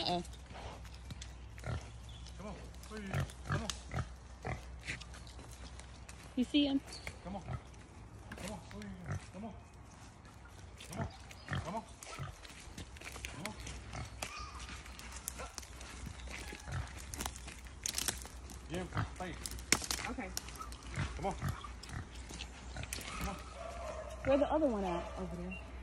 Uh-uh. Come on, please. Come on. You see him? Come on. Come on, please. Come on. Come on. Come on. Come on. Jim, face. Okay. Come on. Come on. Where's the other one at over there?